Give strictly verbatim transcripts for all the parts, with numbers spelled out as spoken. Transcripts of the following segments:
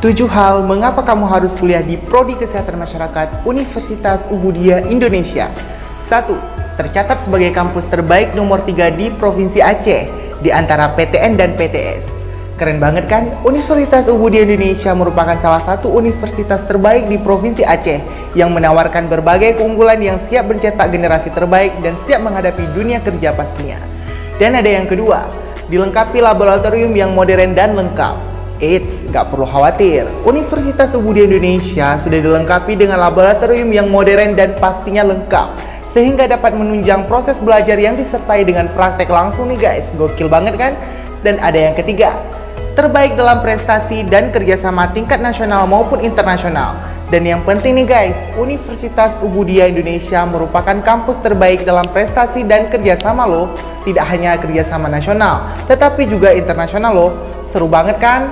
tujuh hal mengapa kamu harus kuliah di Prodi Kesehatan Masyarakat Universitas Ubudiya Indonesia. Satu. Tercatat sebagai kampus terbaik nomor tiga di Provinsi Aceh di antara P T N dan P T S. Keren banget kan? Universitas Ubudiya Indonesia merupakan salah satu universitas terbaik di Provinsi Aceh yang menawarkan berbagai keunggulan yang siap mencetak generasi terbaik dan siap menghadapi dunia kerja pastinya. Dan ada yang kedua, dilengkapi laboratorium yang modern dan lengkap. Eits, gak perlu khawatir, Universitas Ubudiya Indonesia sudah dilengkapi dengan laboratorium yang modern dan pastinya lengkap, sehingga dapat menunjang proses belajar yang disertai dengan praktek langsung nih guys. Gokil banget kan? Dan ada yang ketiga, terbaik dalam prestasi dan kerjasama tingkat nasional maupun internasional. Dan yang penting nih guys, Universitas Ubudiya Indonesia merupakan kampus terbaik dalam prestasi dan kerjasama loh. Tidak hanya kerjasama nasional, tetapi juga internasional loh. Seru banget kan?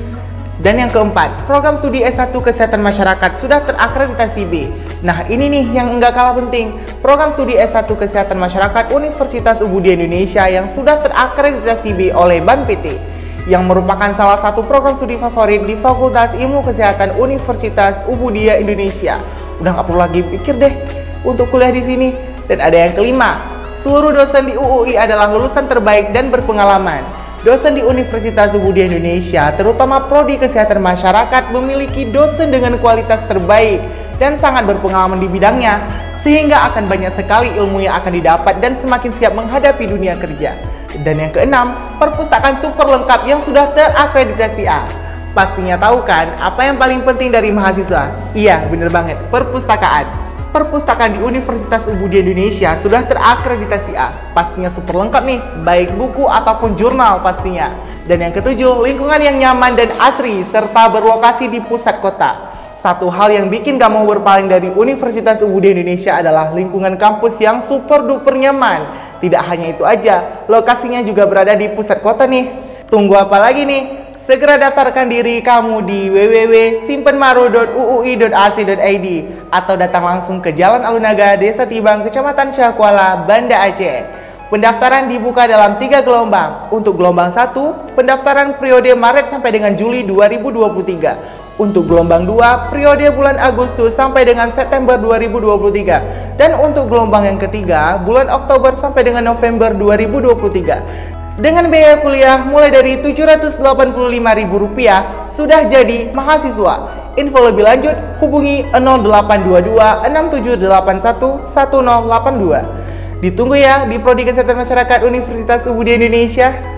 Dan yang keempat, program studi S satu Kesehatan Masyarakat sudah terakreditasi B. Nah ini nih yang enggak kalah penting, program studi S satu Kesehatan Masyarakat Universitas Ubudiya Indonesia yang sudah terakreditasi B oleh B A N P T, yang merupakan salah satu program studi favorit di Fakultas Ilmu Kesehatan Universitas Ubudiya Indonesia. Udah nggak perlu lagi pikir deh untuk kuliah di sini. Dan ada yang kelima, seluruh dosen di U U I adalah lulusan terbaik dan berpengalaman. Dosen di Universitas Ubudiya Indonesia, terutama Prodi Kesehatan Masyarakat, memiliki dosen dengan kualitas terbaik dan sangat berpengalaman di bidangnya, sehingga akan banyak sekali ilmu yang akan didapat dan semakin siap menghadapi dunia kerja. Dan yang keenam, perpustakaan super lengkap yang sudah terakreditasi A. Pastinya tahu kan apa yang paling penting dari mahasiswa? Iya, bener banget, perpustakaan. Perpustakaan di Universitas Ubudiya Indonesia sudah terakreditasi A. Pastinya super lengkap nih, baik buku ataupun jurnal pastinya. Dan yang ketujuh, lingkungan yang nyaman dan asri serta berlokasi di pusat kota. Satu hal yang bikin gak mau berpaling dari Universitas Ubudiya Indonesia adalah lingkungan kampus yang super duper nyaman. Tidak hanya itu aja, lokasinya juga berada di pusat kota nih. Tunggu apa lagi nih? Segera daftarkan diri kamu di w w w titik simpenmaru titik u u i titik a c titik i d atau datang langsung ke Jalan Alunaga, Desa Tibang, Kecamatan Syahkuala, Banda Aceh. Pendaftaran dibuka dalam tiga gelombang. Untuk gelombang satu, pendaftaran periode Maret sampai dengan Juli dua ribu dua puluh tiga. Untuk gelombang dua, periode bulan Agustus sampai dengan September dua ribu dua puluh tiga. Dan untuk gelombang yang ketiga, bulan Oktober sampai dengan November dua ribu dua puluh tiga. Dengan biaya kuliah mulai dari tujuh ratus delapan puluh lima ribu rupiah, sudah jadi mahasiswa. Info lebih lanjut hubungi nol delapan dua dua enam tujuh delapan satu satu nol delapan dua. Ditunggu ya di Prodi Kesehatan Masyarakat Universitas Ubudiya Indonesia.